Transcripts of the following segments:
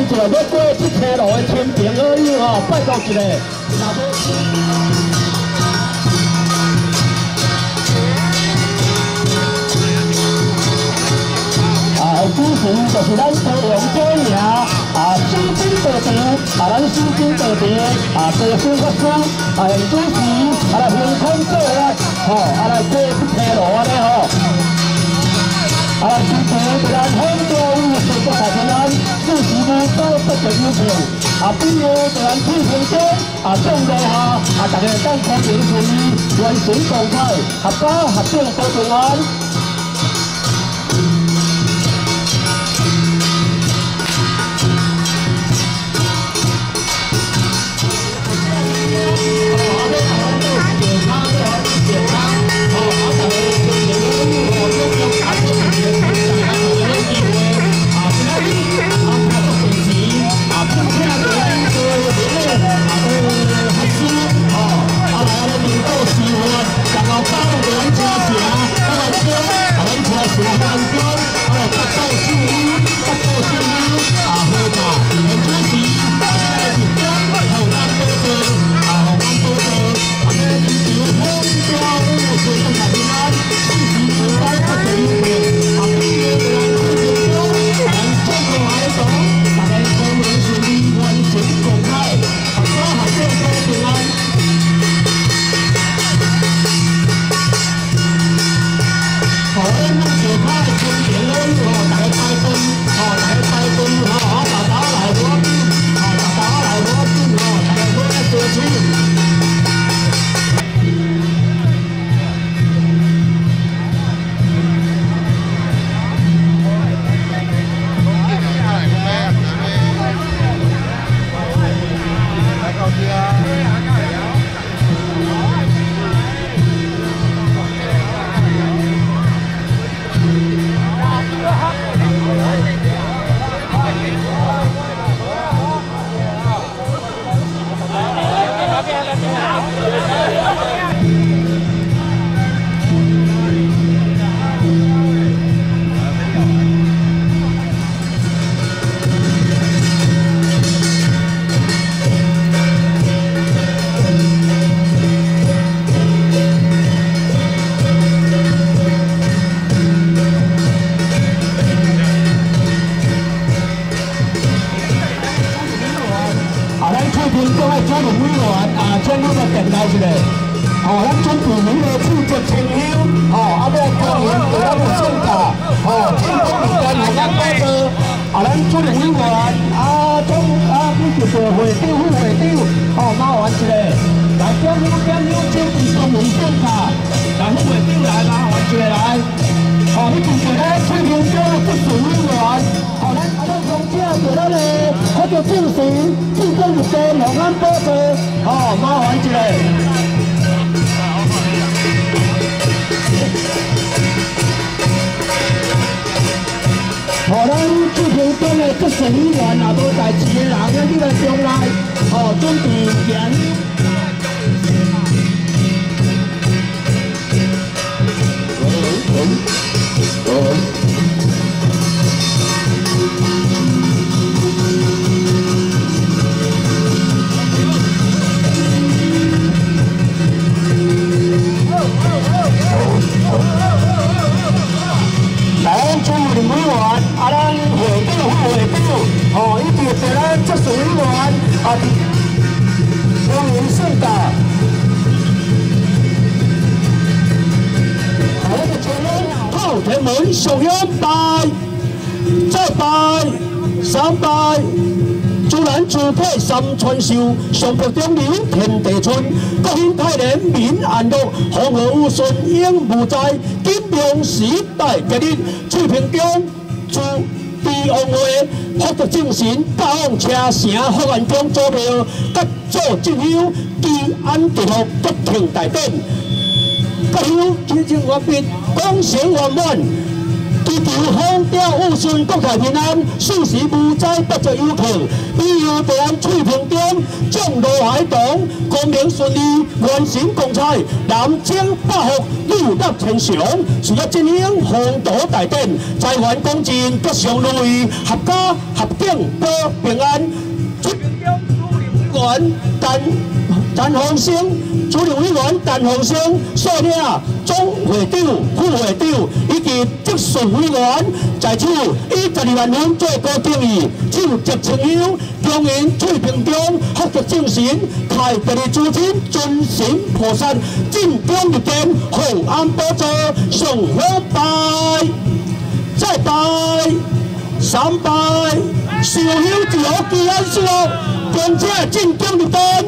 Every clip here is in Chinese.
就要过这条路的亲朋好友哦，拜托一下，若无。 主持就是咱高雄这名新金道场咱新金道场地方法师现主持来凭空做来来过这条路安尼支持着咱很多全国大平安，主持人都得着优票比如着咱推行者众路下大家当空中顺利，完成动态，合家合众都平安。 上北中流天地村，国兴泰然民安乐，风和雨顺永无灾。金融时代今日，翠屏中自地王会，福德正神，八方车城福安宫祖庙，各做进香，祈安地福，吉庆大典。各乡进行完毕，恭喜圆满。 祈求风调雨顺，国泰平安，四时无灾，不着有客。比如在咱翠屏中，祝众罗海东公平顺利完成公赛，南征北服，入入千祥，除了进行宏图大典，财源公进，各项如意，合家合景保平安。主任委员陈鸿升，主任委员陈鸿升，率领总会长、副会长以及直属委员在此以12万元做高敬意，手接清香，恭迎翠屏中福德正神，太白的主亲尊神菩萨，进中入殿，弘安宝座，上香拜，再拜3拜，上香就好祈安寿，并且进中入殿。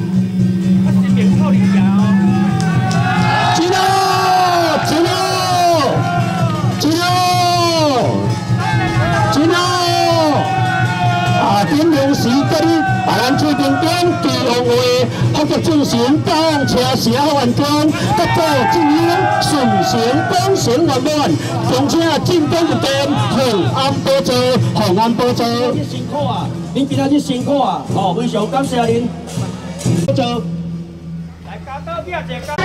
时间咱翠屏中地王会福德正神当车社员工，得做进香顺成恭神圆满，并且进中入殿，弘安宝座，弘安宝座。辛苦啊！恁今仔日辛苦啊！哦，非常感谢恁。宝座。来，加多几只加。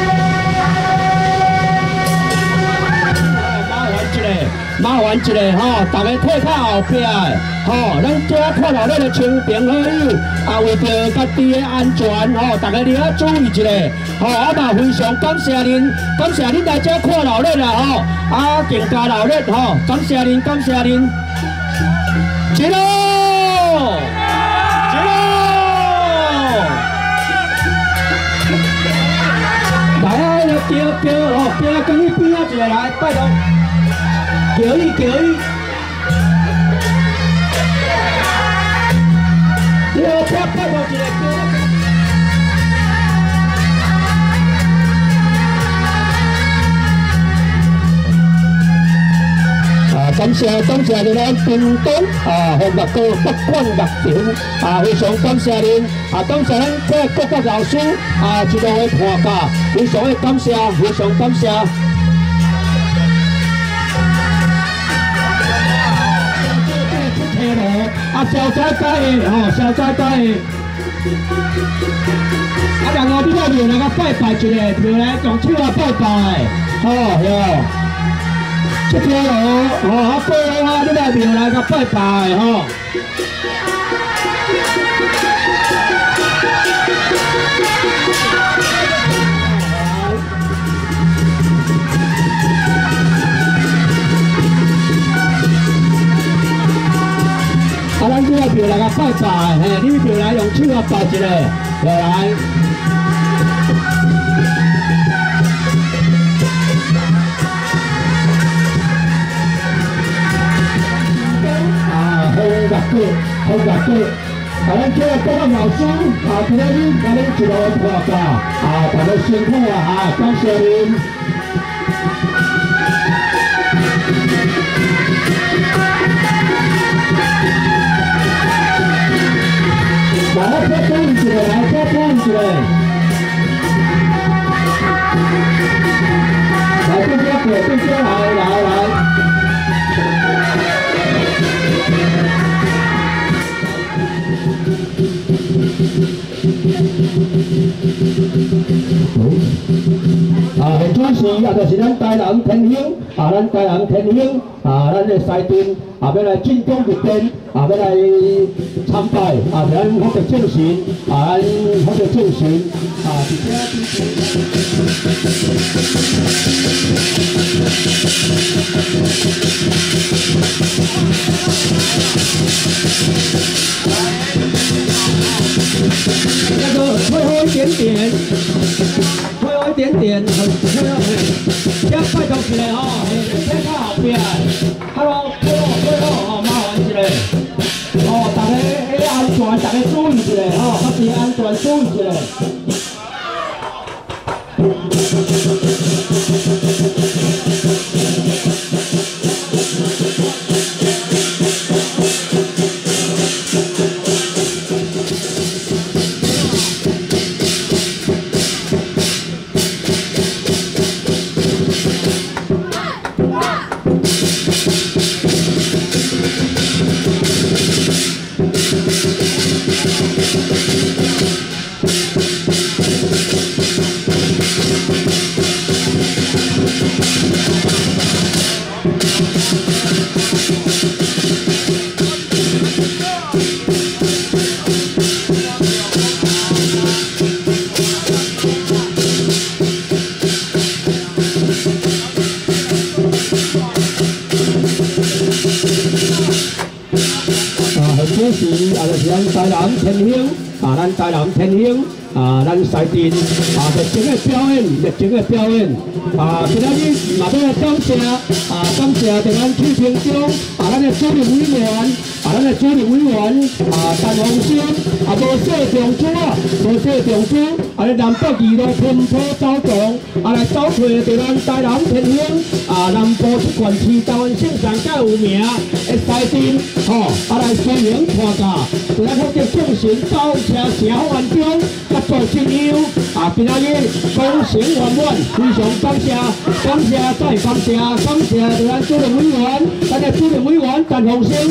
麻烦一下吼，大家退靠后壁的吼，咱这看到咱的清平好友，为着家己的安全吼，大家你要注意一下吼，嘛非常感谢恁，感谢恁来这看闹热啦吼，更加闹热吼，感谢恁，感谢恁，起喽，起喽，来啊，叫哦，叫跟去边仔一个来，拜托。 叫伊，叫伊，叫拍拍头一个叫。感谢咱屏东红乐高北管乐团非常感谢恁感谢咱这各个老师一路的伴驾，非常的感谢，非常感谢。 消灾解的消灾解的。然后你到庙来个拜拜一下，庙来用手拜拜，哟。这条路过你来庙来个拜拜咱这个庙来个拜拜，你庙来用手拜一下，来。好乐队，咱这个各位老师今仔日咱们一路伴驾大家辛苦感谢您。 来，再唱一句，来，再唱一句。来，这边过，这边来。很主席就是咱台南天兴咱台南天兴咱的西顿要来进宫入殿要来参拜咱福德正神咱福德正神那个退后一点点。 退后一点点，退后，先拜托一下先靠后边。Hello， 退后，麻烦一下。大家安全，大家注意一下较是安全注意一下。 很主持就是咱台南天兴咱台南天兴咱西镇热情的表演，热情的表演今仔日嘛要来感谢感谢伫咱区厅中咱的主任委员咱的主任委员陈宏生无小长主无小长主南北二路偏坡走动来走出伫咱台南天兴南部一县市台湾省上较有名的西镇来欢迎看假，伫咱福建众神包车城好安中。做亲友今仔日功成圆满，非常感谢，感谢再感谢，感谢咱主任委员，咱的主任委员陈宏生。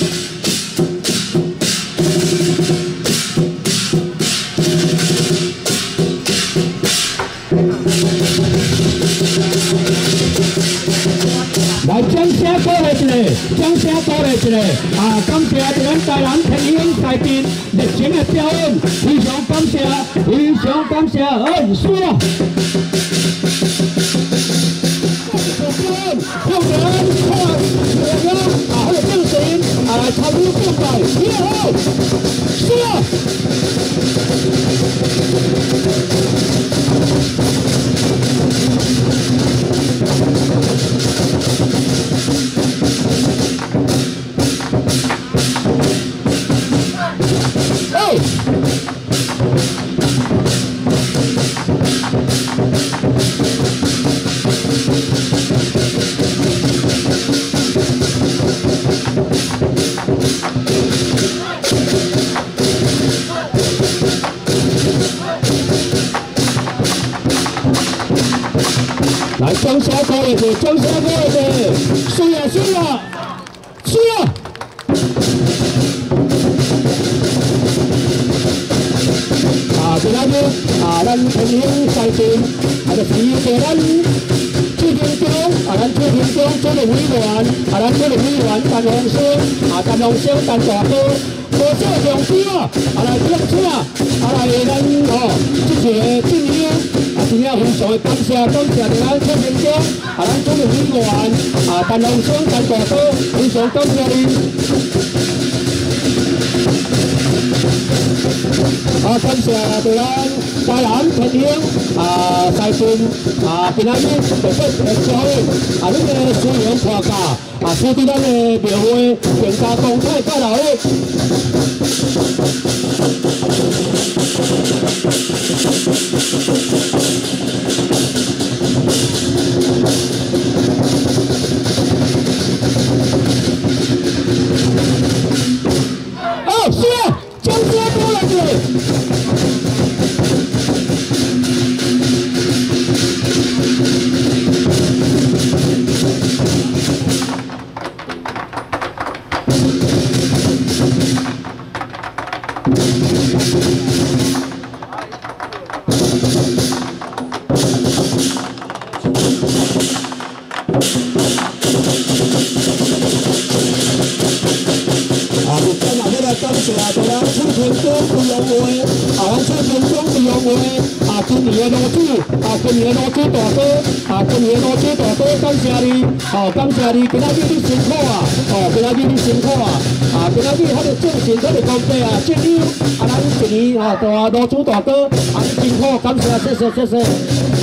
来掌声鼓励一下，掌声鼓励一下感谢咱台南天兴西镇热情的表演，非常感谢，非常感谢，很爽。后人看大家还有精神来参与比赛，你好，是。来，掌声鼓励者，掌声鼓励者，是啊，是啊，是啊！今仔日咱天兴西镇就是咱区厅中咱区厅中主任委员咱主任委员陈宏生陈宏生陈大哥。无小长主来邀请来咱这个亲友真正非常的感谢，感谢咱区厅中咱主任委员陈宏生陈大哥，非常感谢你。感谢对咱台南天兴西镇今仔日特别的表演恁个虽然看假使伫咱的庙会更加光彩较热烈。是啊，掌声鼓励者。感谢对咱区厅中规划会，咱区厅中规划会今年的路主，今年的路主大哥，今年的路主大哥，感谢你，感谢你，今仔日你辛苦今仔日你辛苦今仔日迄个精神，迄个功德敬友咱一年大路主大哥你辛苦，感谢，谢谢，谢谢。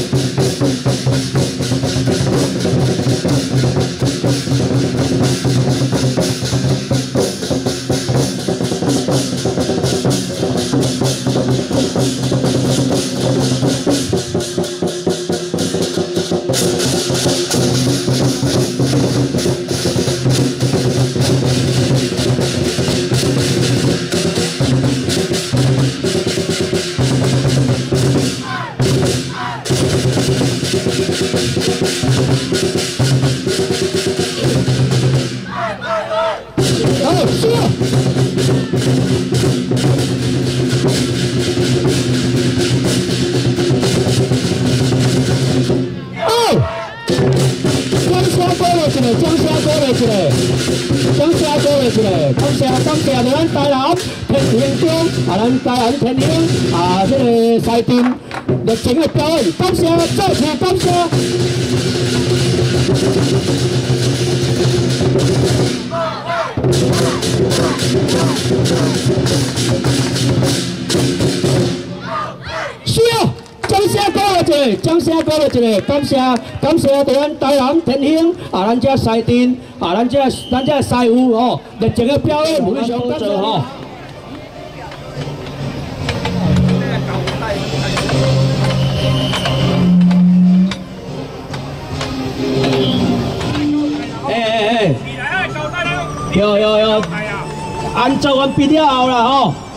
感谢咱台南天兴中咱台南天兴这个西镇热情的表演，感谢，再次感谢。 是啊，掌声鼓励一下，掌声鼓励一下，感谢咱台南天兴啊，咱这赛阵啊，咱这赛务哦，热情的表演非常感谢吼。有，按照完毕了后啦吼。